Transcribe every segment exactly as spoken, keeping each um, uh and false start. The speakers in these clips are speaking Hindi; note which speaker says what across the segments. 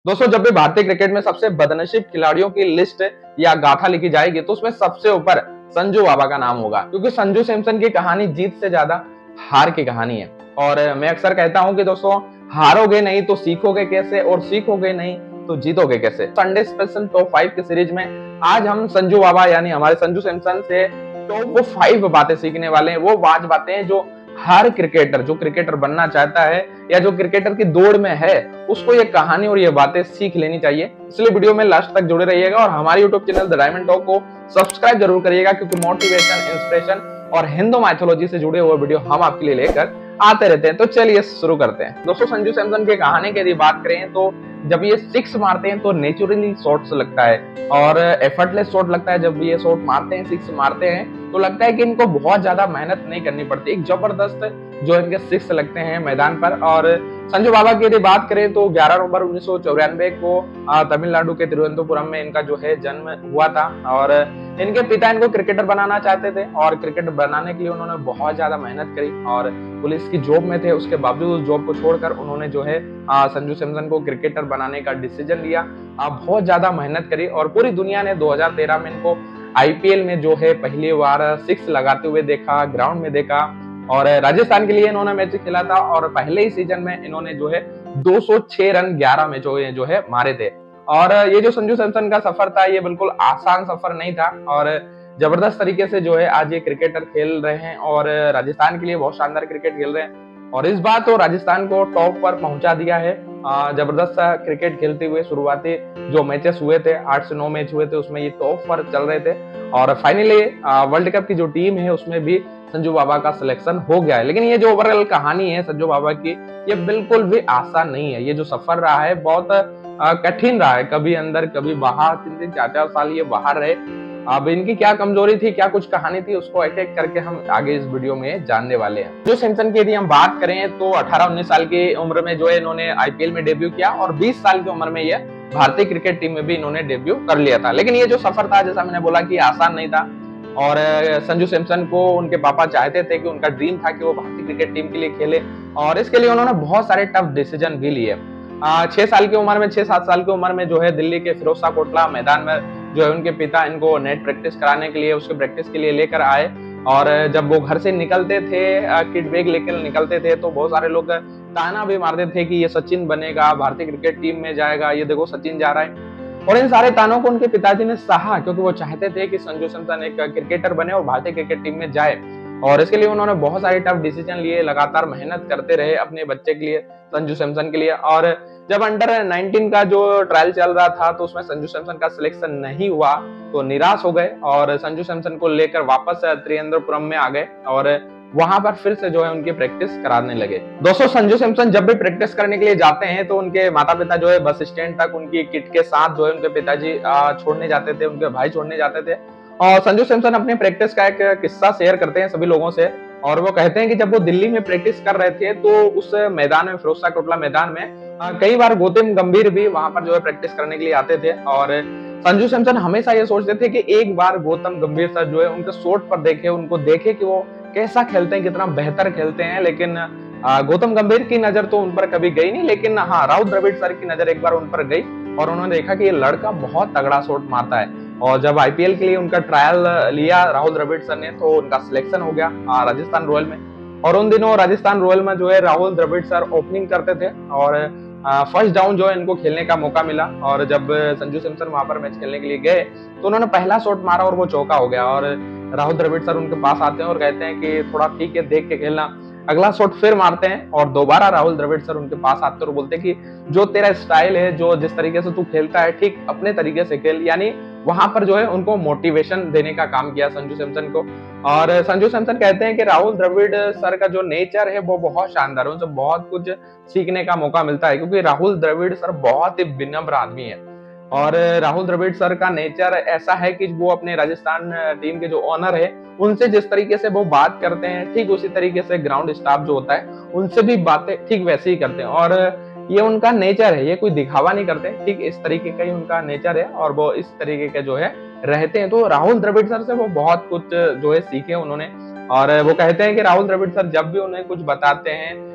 Speaker 1: दोस्तों, जब भी भारतीय क्रिकेट में सबसे बदनसीब खिलाड़ियों की लिस्ट या गाथा लिखी जाएगी तो उसमें सबसे ऊपर संजू बाबा का नाम होगा, क्योंकि संजू सैमसन की कहानी जीत से ज्यादा हार की कहानी है। और मैं अक्सर कहता हूं कि दोस्तों, हारोगे नहीं तो सीखोगे कैसे, और सीखोगे नहीं तो जीतोगे कैसे। संडे स्पेशल टॉप फाइव की सीरीज में आज हम संजू बाबा यानी हमारे संजू सैमसन से टॉप वो फाइव बातें सीखने वाले हैं। वो पांच बातें जो हर क्रिकेटर जो क्रिकेटर बनना चाहता है या जो क्रिकेटर की दौड़ में है, उसको ये कहानी और ये बातें सीख लेनी चाहिए। इसलिए वीडियो में लास्ट तक जुड़े रहिएगा और हमारे YouTube channel the Diamond Talk को सब्सक्राइब जरूर करिएगा, क्योंकि मोटिवेशन, इंस्पिरेशन और हिंदू माइथोलॉजी से जुड़े हुए वीडियो हम आपके लिए लेकर आते रहते हैं। तो चलिए शुरू करते हैं। दोस्तों, संजू सैमसन की कहानी की यदि बात करें तो जब ये सिक्स मारते हैं तो नेचुरली शॉट्स लगता है और एफर्टलेस शॉट लगता है। जब ये शॉट मारते हैं, सिक्स मारते हैं, तो लगता है कि इनको बहुत ज्यादा मेहनत नहीं करनी पड़ती। एक जबरदस्त जो इनके सिक्स लगते हैं मैदान पर। और संजू बाबा की यदि बात करें तो ग्यारह नवंबर उन्नीस सौ चौरानवे को तमिलनाडु के तिरुवनंतपुरम में इनका जो है जन्म हुआ था। और इनके पिता इनको क्रिकेटर बनाना चाहते थे और क्रिकेटर बनाने के लिए उन्होंने बहुत ज्यादा मेहनत करी और पुलिस की जॉब में थे। उसके बावजूद उस जॉब को छोड़कर उन्होंने जो है संजू सैमसन को क्रिकेटर बनाने का डिसीजन लिया। बहुत ज्यादा मेहनत करी और पूरी दुनिया ने दो हज़ार तेरह में इनको आईपीएल में जो है पहली बार सिक्स लगाते हुए देखा, ग्राउंड में देखा। और राजस्थान के लिए इन्होंने मैच खेला था और पहले ही सीजन में इन्होंने जो है दो सौ छह रन ग्यारह मैचों में जो है मारे थे। और ये जो संजू सैमसन का सफर था, ये बिल्कुल आसान सफर नहीं था और जबरदस्त तरीके से जो है आज ये क्रिकेटर खेल रहे हैं और राजस्थान के लिए बहुत शानदार क्रिकेट खेल रहे हैं। और इस बार तो राजस्थान को टॉप पर पहुंचा दिया है। जबरदस्त क्रिकेट खेलते हुए शुरुआती जो मैचेस हुए थे, आठ से नौ मैच हुए थे, उसमें ये टॉप पर चल रहे थे। और फाइनली वर्ल्ड कप की जो टीम है उसमें भी संजू बाबा का सिलेक्शन हो गया है। लेकिन ये जो ओवरऑल कहानी है संजू बाबा की, ये बिल्कुल भी आसान नहीं है। ये जो सफर रहा है बहुत कठिन रहा है। कभी अंदर कभी बाहर, तीन तीन चार चार साल ये बाहर रहे। अब इनकी क्या कमजोरी थी, क्या कुछ कहानी थी, उसको एक एक करके हम आगे इस वीडियो में जानने वाले हैं। जो सैमसन की यदि हम बात करें तो अठारह उन्नीस साल की उम्र में जो है इन्होंने आईपीएल में डेब्यू किया और बीस साल की उम्र में ये भारतीय क्रिकेट टीम में भी इन्होंने डेब्यू कर लिया था। लेकिन ये जो सफर था, जैसा मैंने बोला कि आसान नहीं था। और संजू सैमसन को उनके पापा चाहते थे कि उनका ड्रीम था कि वो भारतीय क्रिकेट टीम के लिए खेले और इसके लिए उन्होंने बहुत सारे टफ डिसीजन भी लिए। छह साल की उम्र में छह सात साल की उम्र में जो है दिल्ली के फिरोज शाह कोटला मैदान में जो है उनके पिता इनको नेट प्रैक्टिस कराने के लिए, उसके प्रैक्टिस के लिए लेकर आए। और जब वो घर से निकलते थे, किट बैग लेकर निकलते थे, तो बहुत सारे लोग ताना भी मारते थे कि ये सचिन बनेगा, भारतीय क्रिकेट टीम में जाएगा, ये देखो सचिन जा रहा है। और इन सारे तानों को उनके पिताजी ने सहा, क्योंकि वो चाहते थे कि संजू सैमसन एक क्रिकेटर बने और भारतीय क्रिकेट टीम में जाए। और इसके लिए उन्होंने बहुत सारे टफ डिसीजन लिए, लगातार मेहनत करते रहे अपने बच्चे के लिए, संजू सैमसन के लिए। और जब अंडर नाइनटीन का जो ट्रायल चल रहा था तो उसमें संजू सैमसन का सिलेक्शन नहीं हुआ तो निराश हो गए और संजू सैमसन को लेकर वापस त्रिवेंद्रपुरम में आ गए और वहां पर फिर से जो है उनकी प्रैक्टिस कराने लगे। दोस्तों, संजू सैमसन जब भी प्रैक्टिस करने के लिए जाते हैं तो उनके माता पिता जो है बस स्टैंड तक उनकी किट के साथ जो है उनके पिताजी छोड़ने जाते थे, उनके भाई छोड़ने जाते थे। और संजू सैमसन अपनी प्रैक्टिस का एक किस्सा शेयर करते हैं सभी लोगों से और वो कहते हैं कि जब वो दिल्ली में प्रैक्टिस कर रहे थे तो उस मैदान में, फिरोज शाह कोटला मैदान में, कई बार गौतम गंभीर भी वहां पर जो है प्रैक्टिस करने के लिए आते थे। और संजू सैमसन हमेशा ये सोचते थे कि एक बार गौतम गंभीर सर जो है उनके शॉट पर देखे, उनको देखे कि वो कैसा खेलते हैं, कितना बेहतर खेलते हैं। लेकिन गौतम गंभीर की नजर तो उन पर कभी गई नहीं, लेकिन हाँ, राहुल द्रविड़ सर की नजर एक बार उन पर गई और उन्होंने देखा कि ये लड़का बहुत तगड़ा शॉट मारता है। और जब आईपीएल के लिए उनका ट्रायल लिया राहुल द्रविड़ सर ने तो उनका सिलेक्शन हो गया राजस्थान रॉयल में। और उन दिनों राजस्थान रॉयल में जो है राहुल द्रविड़ सर ओपनिंग करते थे और फर्स्ट डाउन जो है इनको खेलने का मौका मिला। और जब संजू सैमसन वहां पर मैच खेलने के लिए गए तो उन्होंने पहला शॉट मारा और वो चौका हो गया। और राहुल द्रविड़ सर उनके पास आते हैं और कहते हैं कि थोड़ा ठीक है, देख के खेलना। अगला शॉट फिर मारते हैं और दोबारा राहुल द्रविड़ सर उनके पास आते हैं और बोलते हैं कि जो तेरा स्टाइल है, जो जिस तरीके से तू खेलता है, ठीक अपने तरीके से खेल। यानी वहां पर जो है उनको मोटिवेशन देने का काम किया संजू सैमसन को। और संजू सैमसन कहते हैं कि राहुल द्रविड़ सर का जो नेचर है वो बहुत शानदार है, उनसे बहुत कुछ सीखने का मौका मिलता है, क्योंकि राहुल द्रविड़ सर बहुत ही विनम्र आदमी है। और राहुल द्रविड़ सर का नेचर ऐसा है कि वो अपने राजस्थान टीम के जो ओनर है उनसे जिस तरीके से वो बात करते हैं, ठीक उसी तरीके से ग्राउंड स्टाफ जो होता है उनसे भी बातें ठीक वैसे ही करते हैं। और ये उनका नेचर है, ये कोई दिखावा नहीं करते, ठीक इस तरीके का ही उनका नेचर है और वो इस तरीके के जो है रहते हैं। तो राहुल द्रविड़ सर से वो बहुत कुछ जो है सीखे उन्होंने। और वो कहते हैं कि राहुल द्रविड़ सर जब भी उन्हें कुछ बताते हैं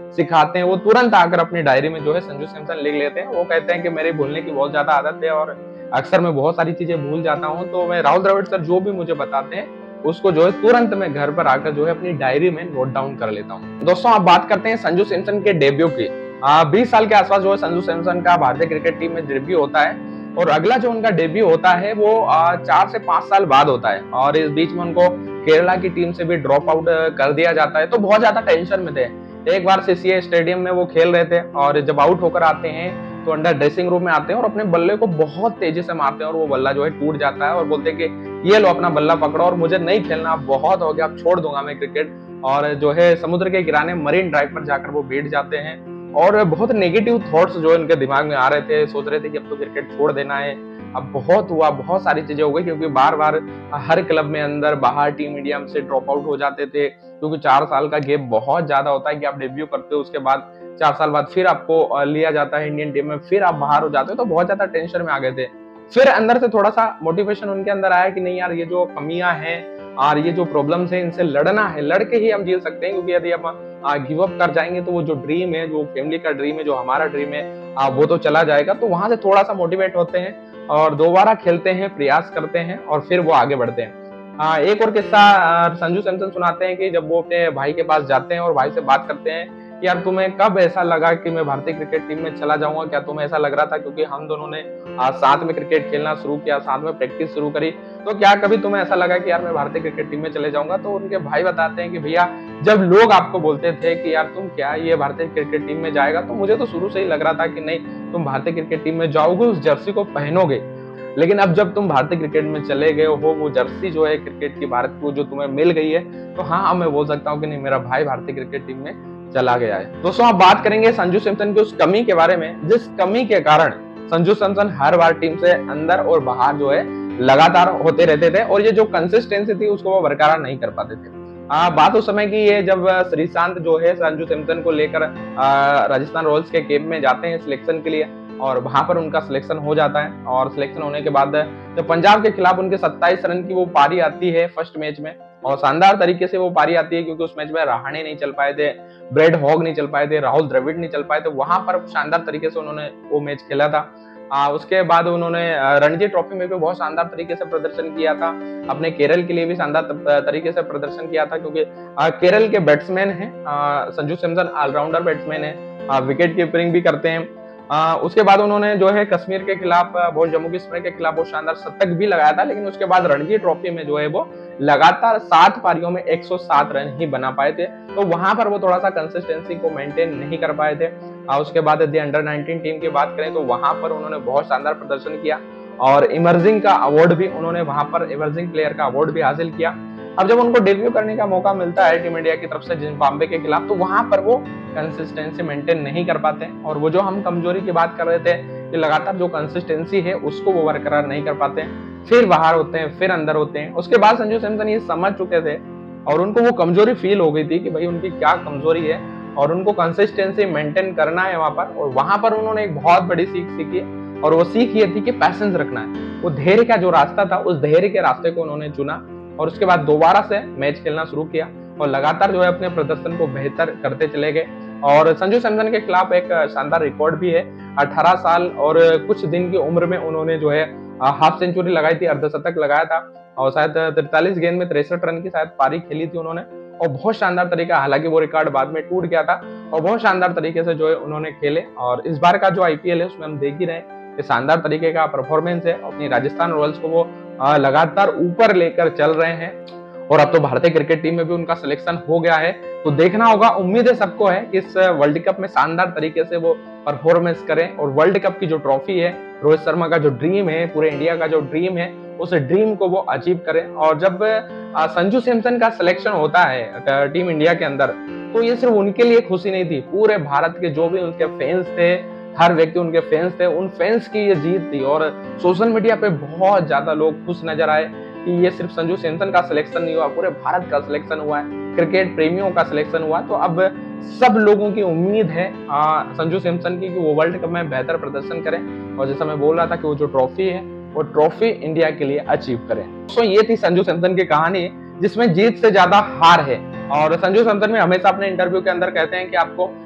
Speaker 1: सिखाते हैं, वो तुरंत आकर अपनी डायरी में जो है संजू सैमसन लिख लेते हैं। वो कहते हैं कि मेरे भूलने की बहुत ज्यादा आदत है और अक्सर मैं बहुत सारी चीजें भूल जाता हूँ, तो मैं राहुल द्रविड़ सर जो भी मुझे बताते हैं उसको जो है तुरंत मैं घर पर आकर जो है अपनी डायरी में नोट डाउन कर लेता हूँ। दोस्तों, आप बात करते हैं संजू सैमसन के डेब्यू की। बीस साल के आसपास जो है संजू सैमसन का भारतीय क्रिकेट टीम में डेब्यू होता है और अगला जो उनका डेब्यू होता है वो चार से पांच साल बाद होता है और इस बीच में उनको केरला की टीम से भी ड्रॉप आउट कर दिया जाता है। तो बहुत ज्यादा टेंशन में थे। एक बार सीसीए स्टेडियम में वो खेल रहे थे और जब आउट होकर आते हैं तो अंडर ड्रेसिंग रूम में आते हैं और अपने बल्ले को बहुत तेजी से मारते हैं और वो बल्ला जो है टूट जाता है और बोलते हैं कि ये लो अपना बल्ला पकड़ो और मुझे नहीं खेलना, बहुत हो गया, अब छोड़ दूंगा मैं क्रिकेट। और जो है समुद्र के किनारे मरीन ड्राइव पर जाकर वो बैठ जाते हैं और बहुत नेगेटिव थॉट्स जो इनके दिमाग में आ रहे थे, सोच रहे थे कि अब तो क्रिकेट छोड़ देना है, अब बहुत हुआ, बहुत सारी चीजें हो गई, क्योंकि बार बार हर क्लब में अंदर बाहर टीम इंडिया से ड्रॉप आउट हो जाते थे, क्योंकि चार साल का गैप बहुत ज्यादा होता है कि आप डेब्यू करते हो, उसके बाद चार साल बाद फिर आपको लिया जाता है इंडियन टीम में, फिर आप बाहर हो जाते हो, तो बहुत ज्यादा टेंशन में आ गए थे। फिर अंदर से थोड़ा सा मोटिवेशन उनके अंदर आया कि नहीं यार, ये जो कमियां हैं और ये जो प्रॉब्लम्स हैं इनसे लड़ना है, लड़के ही हम जीत सकते हैं, क्योंकि यदि हम गिव अप कर जाएंगे तो वो जो ड्रीम है, जो फैमिली का ड्रीम है, जो हमारा ड्रीम है, वो तो चला जाएगा। तो वहां से थोड़ा सा मोटिवेट होते हैं और दोबारा खेलते हैं, प्रयास करते हैं और फिर वो आगे बढ़ते हैं। आ, एक और किस्सा संजू सैमसन सुनाते हैं कि जब वो अपने भाई के पास जाते हैं और भाई से बात करते हैं कि यार तुम्हें कब ऐसा लगा कि मैं भारतीय क्रिकेट टीम में चला जाऊंगा, क्या तुम्हें ऐसा लग रहा था, क्योंकि हम दोनों ने आ, साथ में क्रिकेट खेलना शुरू किया, साथ में प्रैक्टिस शुरू करी, तो क्या कभी तुम्हें ऐसा लगा कि यार मैं भारतीय क्रिकेट टीम में चले जाऊंगा? तो उनके भाई बताते हैं कि भैया जब लोग आपको बोलते थे कि यार तुम क्या ये भारतीय क्रिकेट टीम में जाएगा, तो मुझे तो शुरू से ही लग रहा था कि नहीं, तुम भारतीय क्रिकेट टीम में जाओगे, उस जर्सी को पहनोगे, लेकिन अब जब तुम भारतीय क्रिकेट में चले गए हो, वो जर्सी जो है क्रिकेट की भारत को जो तुम्हें मिल गई है, तो हाँ मैं बोल सकता हूँ कि नहीं, मेरा भाई भारतीय क्रिकेट टीम में चला गया है। दोस्तों, आप बात करेंगे संजू सैमसन की उस कमी के बारे में जिस कमी के कारण संजू सैमसन हर बार टीम से अंदर और बाहर जो है लगातार होते रहते थे और ये जो कंसिस्टेंसी थी उसको वो बरकरार नहीं कर पाते थे। आ, बात उस समय की है जब श्रीशांत जो है संजू सैमसन को लेकर राजस्थान रॉयल्स के कैंप में जाते हैं सिलेक्शन के लिए और वहां पर उनका सिलेक्शन हो जाता है और सिलेक्शन होने के बाद जब पंजाब के खिलाफ उनके सत्ताईस रन की वो पारी आती है फर्स्ट मैच में, और शानदार तरीके से वो पारी आती है, क्योंकि उस मैच में रहाणे नहीं चल पाए थे, ब्रेड हॉग नहीं चल पाए थे, राहुल द्रविड़ नहीं चल पाए थे, वहां पर शानदार तरीके से उन्होंने वो मैच खेला था। आ, उसके बाद उन्होंने रणजी ट्रॉफी में भी बहुत शानदार तरीके से प्रदर्शन किया था, अपने केरल के लिए भी शानदार तरीके से प्रदर्शन किया था, क्योंकि आ, केरल के बैट्समैन हैं संजू सैमसन, ऑलराउंडर बैट्समैन है, विकेट कीपिंग भी करते हैं। आ, उसके बाद उन्होंने जो है कश्मीर के खिलाफ, बहुत जम्मू कश्मीर के खिलाफ बहुत शानदार शतक भी लगाया था, लेकिन उसके बाद रणजी ट्रॉफी में जो है वो लगातार सात पारियों में एक सौ सात रन ही बना पाए थे, तो वहां पर वो थोड़ा सा कंसिस्टेंसी को मेंटेन नहीं कर पाए थे। आ, उसके बाद यदि अंडर नाइनटीन टीम की बात करें तो वहां पर उन्होंने बहुत शानदार प्रदर्शन किया और इमर्जिंग का अवार्ड भी उन्होंने वहां पर इमर्जिंग प्लेयर का अवार्ड भी हासिल किया। अब जब उनको डेब्यू करने का मौका मिलता है टीम इंडिया की तरफ से जिम्बाब्वे के खिलाफ, तो वहां पर वो कंसिस्टेंसी मेंटेन नहीं कर पाते और वो जो हम कमजोरी की बात कर रहे थे कि लगातार जो कंसिस्टेंसी है उसको वो बरकरार नहीं कर पाते, फिर बाहर होते हैं, फिर अंदर होते हैं। उसके बाद संजू सैमसन ये समझ चुके थे और उनको वो कमजोरी फील हो गई थी कि भाई उनकी क्या कमजोरी है और उनको कंसिस्टेंसी मेंटेन करना है वहां पर, और वहां पर उन्होंने एक बहुत बड़ी सीख सीखी और वो सीख ये थी कि पैसेंस रखना है। वो धैर्य का जो रास्ता था, उस धैर्य के रास्ते को उन्होंने चुना और उसके बाद दोबारा से मैच खेलना शुरू किया और लगातार जो है अपने प्रदर्शन को बेहतर करते चले गए। और संजू सैमसन के खिलाफ एक शानदार रिकॉर्ड भी है, अठारह साल और कुछ दिन की उम्र में उन्होंने जो है हाफ सेंचुरी लगाई थी, अर्धशतक लगाया था और शायद तैंतालीस गेंद में तिरसठ रन की शायद पारी खेली थी उन्होंने, और बहुत शानदार तरीका, हालांकि वो रिकॉर्ड बाद में टूट गया था, और बहुत शानदार तरीके से जो है उन्होंने खेले। और इस बार का जो आईपीएल है उसमें हम देख ही रहे हैं शानदार तरीके का परफॉर्मेंस है, अपनी राजस्थान रॉयल्स को वो लगातार ऊपर लेकर चल रहे हैं और अब तो भारतीय क्रिकेट टीम में भी उनका सिलेक्शन हो गया है। तो देखना होगा, उम्मीद है सबको है कि इस वर्ल्ड कप में शानदार तरीके से वो परफॉर्मेंस करें और वर्ल्ड कप की जो ट्रॉफी है, रोहित शर्मा का जो ड्रीम है, पूरे इंडिया का जो ड्रीम है, उस ड्रीम को वो अचीव करें। और जब संजू सैमसन का सिलेक्शन होता है टीम इंडिया के अंदर, तो ये सिर्फ उनके लिए खुशी नहीं थी, पूरे भारत के जो भी उनके फैंस थे, हर व्यक्ति उनके फैंस थे, उन फैंस की ये जीत थी। और सोशल मीडिया पे बहुत ज्यादा लोग खुश नजर आए कि ये सिर्फ संजू सैमसन का सिलेक्शन नहीं हुआ, पूरे भारत का सिलेक्शन हुआ है, क्रिकेट प्रेमियों का सिलेक्शन हुआ। तो अब सब लोगों की उम्मीद है आ, संजू सैमसन की कि वो वर्ल्ड कप में बेहतर प्रदर्शन करें और जैसा मैं बोल रहा था कि वो जो ट्रॉफी है वो ट्रॉफी इंडिया के लिए अचीव करें। तो ये थी संजू सैमसन की कहानी जिसमें जीत से ज्यादा हार है। और संजू सैमसन में हमेशा अपने इंटरव्यू के अंदर कहते हैं कि आपको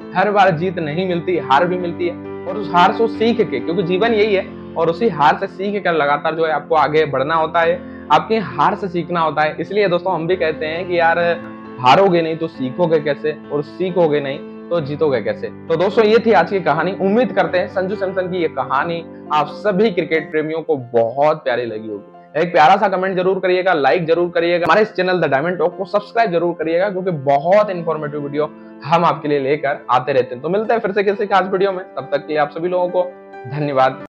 Speaker 1: हर बार जीत नहीं मिलती, हार भी मिलती है, और उस हार से सीख के, क्योंकि जीवन यही है, और उसी हार से सीख कर लगातार जो है आपको आगे बढ़ना होता है, आपकी हार से सीखना होता है। इसलिए दोस्तों हम भी कहते हैं कि यार हारोगे नहीं तो सीखोगे कैसे, और सीखोगे नहीं तो जीतोगे कैसे। तो दोस्तों ये थी आज की कहानी। उम्मीद करते हैं संजू सैमसन की ये कहानी आप सभी क्रिकेट प्रेमियों को बहुत प्यारी लगी होगी। एक प्यारा सा कमेंट जरूर करिएगा, लाइक जरूर करिएगा, हमारे इस चैनल द डायमंड टॉक को सब्सक्राइब जरूर करिएगा, क्योंकि बहुत इंफॉर्मेटिव वीडियो हम आपके लिए लेकर आते रहते हैं। तो मिलते हैं फिर से किसी खास वीडियो में, तब तक के लिए आप सभी लोगों को धन्यवाद।